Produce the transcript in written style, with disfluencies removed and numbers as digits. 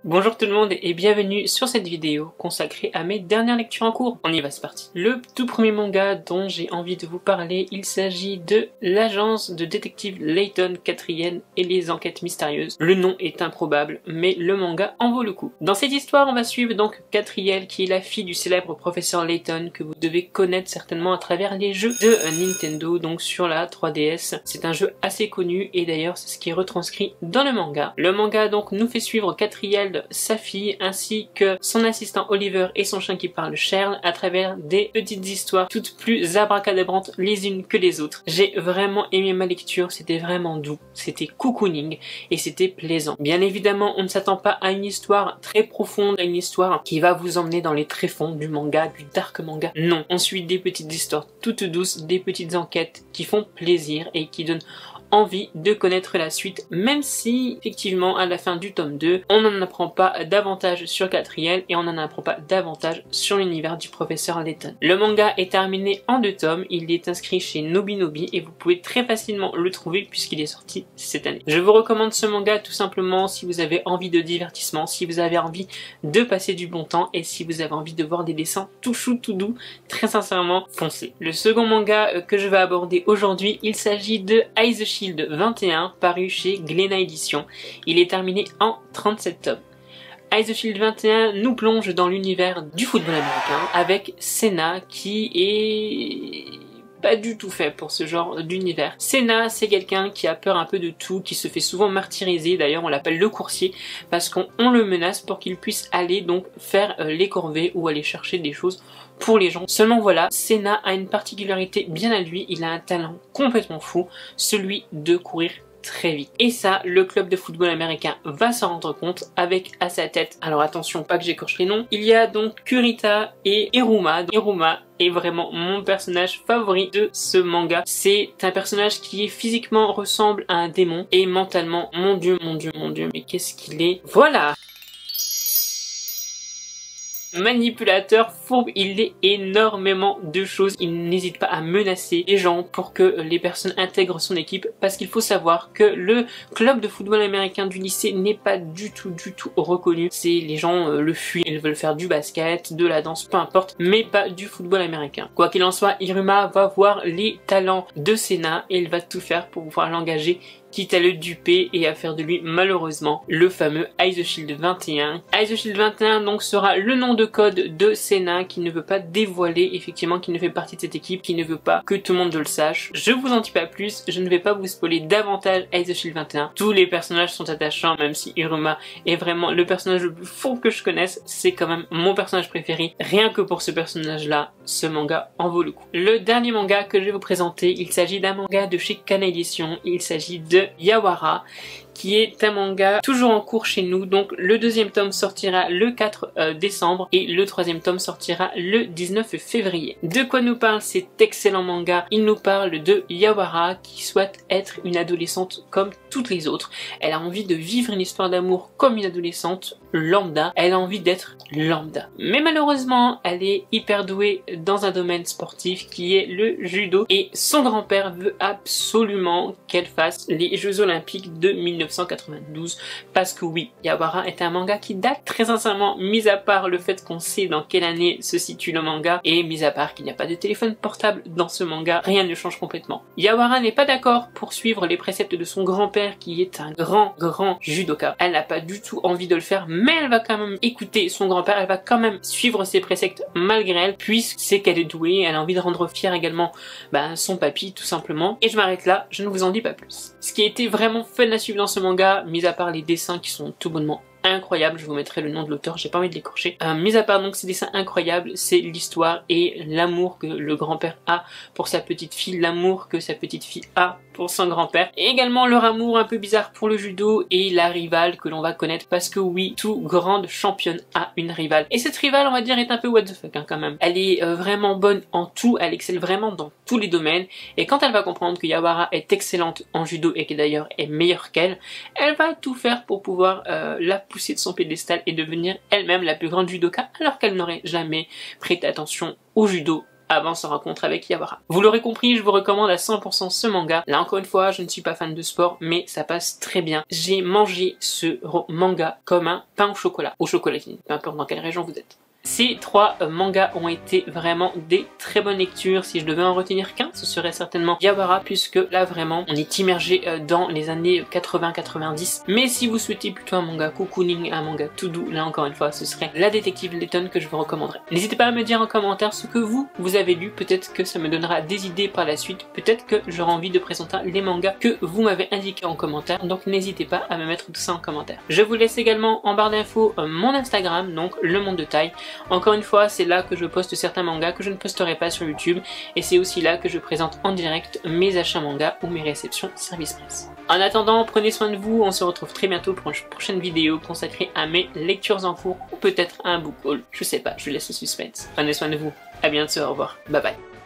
Bonjour tout le monde et bienvenue sur cette vidéo consacrée à mes dernières lectures en cours. On y va, c'est parti. Le tout premier manga dont j'ai envie de vous parler, il s'agit de l'agence de détective Layton 4ème et les enquêtes mystérieuses. Le nom est improbable, mais le manga en vaut le coup. Dans cette histoire, on va suivre donc 4ème qui est la fille du célèbre professeur Layton que vous devez connaître certainement à travers les jeux de Nintendo, donc sur la 3DS. C'est un jeu assez connu et d'ailleurs c'est ce qui est retranscrit dans le manga. Le manga donc nous fait suivre 4ème, sa fille ainsi que son assistant Oliver et son chien qui parle Charles à travers des petites histoires toutes plus abracadabrantes les unes que les autres. J'ai vraiment aimé ma lecture, c'était vraiment doux, c'était cocooning et c'était plaisant. Bien évidemment on ne s'attend pas à une histoire très profonde, à une histoire qui va vous emmener dans les tréfonds du manga, du dark manga. Non, on suit des petites histoires toutes douces, des petites enquêtes qui font plaisir et qui donnent envie de connaître la suite, même si effectivement à la fin du tome 2 on n'en apprend pas davantage sur 4ème et on n'en apprend pas davantage sur l'univers du professeur Layton. Le manga est terminé en 2 tomes, il est inscrit chez Nobinobi et vous pouvez très facilement le trouver puisqu'il est sorti cette année. Je vous recommande ce manga tout simplement si vous avez envie de divertissement, si vous avez envie de passer du bon temps et si vous avez envie de voir des dessins tout chou tout doux, très sincèrement foncez. Le second manga que je vais aborder aujourd'hui, il s'agit de Ice Shield 21 paru chez Glénat Éditions. Il est terminé en 37 tomes. Ice Shield 21 nous plonge dans l'univers du football américain avec Senna qui est pas du tout fait pour ce genre d'univers. Senna, c'est quelqu'un qui a peur un peu de tout, qui se fait souvent martyriser, d'ailleurs on l'appelle le coursier, parce qu'on le menace pour qu'il puisse aller donc faire les corvées ou aller chercher des choses pour les gens. Seulement voilà, Senna a une particularité bien à lui, il a un talent complètement fou, celui de courir très vite. Et ça, le club de football américain va s'en rendre compte avec à sa tête, alors attention pas que j'écorche les noms, il y a donc Kurita et Iruma. Iruma est vraiment mon personnage favori de ce manga. C'est un personnage qui physiquement ressemble à un démon et mentalement, mon dieu, mais qu'est-ce qu'il est. Voilà! Manipulateur, fourbe, il est énormément de choses. Il n'hésite pas à menacer les gens pour que les personnes intègrent son équipe parce qu'il faut savoir que le club de football américain du lycée n'est pas du tout reconnu. C'est les gens le fuient, ils veulent faire du basket, de la danse, peu importe, mais pas du football américain. Quoi qu'il en soit, Iruma va voir les talents de Senna et il va tout faire pour pouvoir l'engager, quitte à le duper et à faire de lui malheureusement le fameux Ice Shield 21. Ice Shield 21 donc sera le nom de code de Senna qui ne veut pas dévoiler effectivement qu'il ne fait partie de cette équipe, qui ne veut pas que tout le monde le sache. Je vous en dis pas plus, je ne vais pas vous spoiler davantage Ice Shield 21. Tous les personnages sont attachants, même si Iruma est vraiment le personnage le plus fou que je connaisse, c'est quand même mon personnage préféré. Rien que pour ce personnage là, ce manga en vaut le coup. Le dernier manga que je vais vous présenter, il s'agit d'un manga de chez Kana Éditions, il s'agit de Yawara, qui est un manga toujours en cours chez nous. Donc le 2e tome sortira le 4 décembre et le 3e tome sortira le 19 février. De quoi nous parle cet excellent manga? Il nous parle de Yawara qui souhaite être une adolescente comme toutes les autres. Elle a envie de vivre une histoire d'amour comme une adolescente lambda. Elle a envie d'être lambda. Mais malheureusement, elle est hyper douée dans un domaine sportif qui est le judo et son grand-père veut absolument qu'elle fasse les Jeux Olympiques de 1992 parce que oui, Yawara est un manga qui date très sincèrement, mis à part le fait qu'on sait dans quelle année se situe le manga et mis à part qu'il n'y a pas de téléphone portable dans ce manga, rien ne change complètement. Yawara n'est pas d'accord pour suivre les préceptes de son grand-père qui est un grand judoka. Elle n'a pas du tout envie de le faire, mais elle va quand même écouter son grand-père, elle va quand même suivre ses préceptes malgré elle, puisque c'est qu'elle est douée, elle a envie de rendre fier également son papy tout simplement. Et je m'arrête là, je ne vous en dis pas plus. Ce qui a été vraiment fun à suivre dans ce manga, mis à part les dessins qui sont tout bonnement incroyables, je vous mettrai le nom de l'auteur, j'ai pas envie de l'écorcher. Mis à part donc ces dessins incroyables, c'est l'histoire et l'amour que le grand-père a pour sa petite fille, l'amour que sa petite fille a pour son grand-père, et également leur amour un peu bizarre pour le judo et la rivale que l'on va connaître parce que oui, toute grande championne a une rivale. Et cette rivale, on va dire, est un peu what the fuck quand même. Elle est vraiment bonne en tout, elle excelle vraiment dans tous les domaines, et quand elle va comprendre que Yawara est excellente en judo et qui d'ailleurs est meilleure qu'elle, elle va tout faire pour pouvoir la pousser de son piédestal et devenir elle-même la plus grande judoka alors qu'elle n'aurait jamais prêté attention au judo avant sa rencontre avec Yawara. Vous l'aurez compris, je vous recommande à 100% ce manga. Là encore une fois, je ne suis pas fan de sport, mais ça passe très bien. J'ai mangé ce manga comme un pain au chocolatine, peu importe dans quelle région vous êtes. Ces trois mangas ont été vraiment des très bonnes lectures. Si je devais en retenir qu'un, ce serait certainement Yawara, puisque là vraiment on est immergé dans les années 80-90. Mais si vous souhaitez plutôt un manga cocooning, un manga tout doux, là encore une fois ce serait La Détective Layton que je vous recommanderais. N'hésitez pas à me dire en commentaire ce que vous avez lu, peut-être que ça me donnera des idées par la suite, peut-être que j'aurai envie de présenter les mangas que vous m'avez indiqué en commentaire, donc n'hésitez pas à me mettre tout ça en commentaire. Je vous laisse également en barre d'infos mon Instagram, donc Le Monde de Taille. Encore une fois, c'est là que je poste certains mangas que je ne posterai pas sur YouTube, et c'est aussi là que je présente en direct mes achats mangas ou mes réceptions service presse. En attendant, prenez soin de vous, on se retrouve très bientôt pour une prochaine vidéo consacrée à mes lectures en cours, ou peut-être à un book haul, je sais pas, je laisse le suspense. Prenez soin de vous, à bientôt, au revoir, bye bye.